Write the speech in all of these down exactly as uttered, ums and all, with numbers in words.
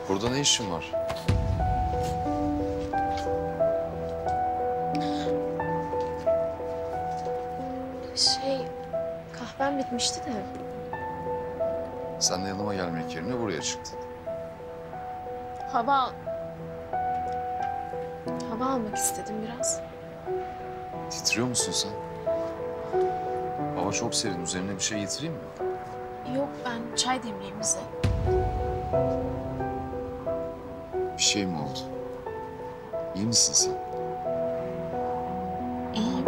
Burada ne işin var? Şey, kahvem bitmişti de. Sen de yanıma gelmek yerine buraya çıktın. Hava... Hava almak istedim biraz. Titriyor musun sen? Hava çok serin. Üzerine bir şey getireyim mi? Yok, ben çay demleyeyim bize. Bir şey mi oldu? İyi misin sen? İyiyim.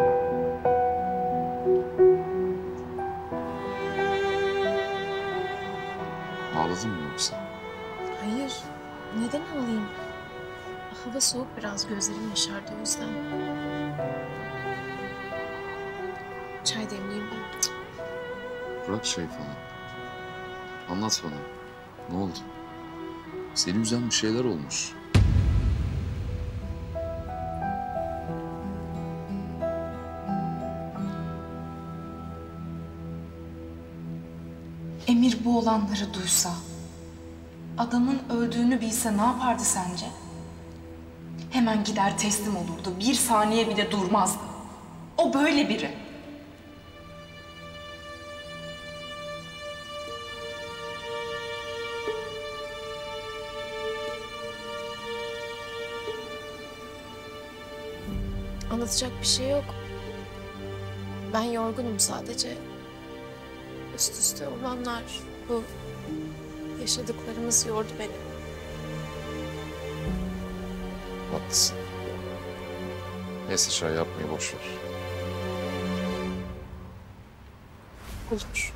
Ağladın mı yoksa? Hayır, neden ağlayayım? Hava soğuk, biraz gözlerim yaşardı o yüzden. Çay demleyeyim ben. Cık. Bırak şey falan. Anlat bana. Ne oldu? Seni üzen bir şeyler olmuş. Emir bu olanları duysa, adamın öldüğünü bilse ne yapardı sence? Hemen gider teslim olurdu. Bir saniye bile durmazdı. O böyle biri. Anlatacak bir şey yok. Ben yorgunum sadece. Üst üste olanlar, bu yaşadıklarımız yordu beni. Haklısın. Neyse çay yapmayı boş ver. Olur.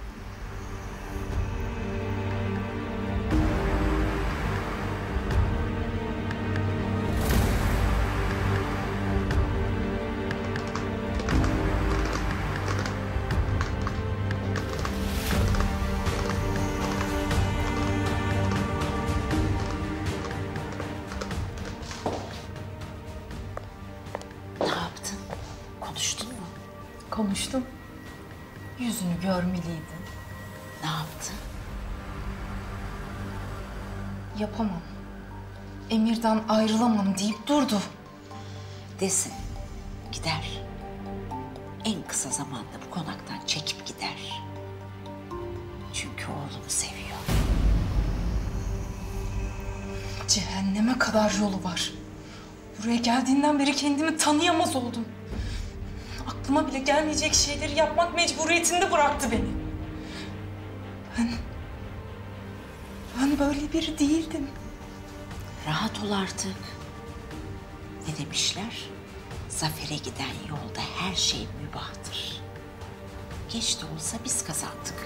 Ne yaptın? Konuştun mu? Konuştum. Yüzünü görmeliydin. Ne yaptın? Yapamam. Emir'den ayrılamam deyip durdu. Desin. Gider. En kısa zamanda bu konaktan çekip gider. Çünkü oğlunu seviyor. Cehenneme kadar yolu var. Buraya geldiğinden beri kendimi tanıyamaz oldum. Aklıma bile gelmeyecek şeyleri yapmak mecburiyetinde bıraktı beni. Ben... Ben böyle biri değildim. Rahat ol artık. Ne demişler? Zafere giden yolda her şey mübahtır. Geç de olsa biz kazandık.